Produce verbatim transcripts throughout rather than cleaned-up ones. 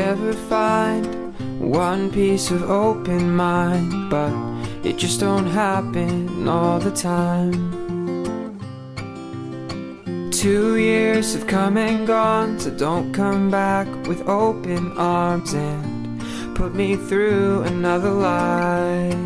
ever find one piece of open mind, but it just don't happen all the time. Two years have come and gone, so don't come back with open arms and put me through another lie.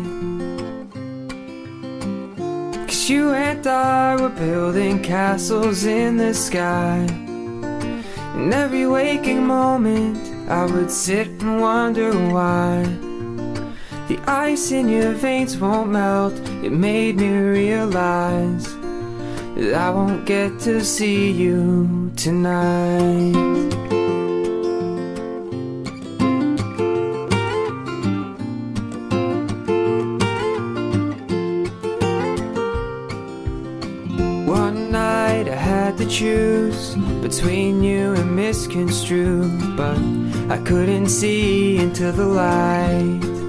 'Cause you and I were building castles in the sky. In every waking moment I would sit and wonder why the ice in your veins won't melt. It made me realize that I won't get to see you tonight. One night I had to choose between you and misconstrue, but I couldn't see into the light.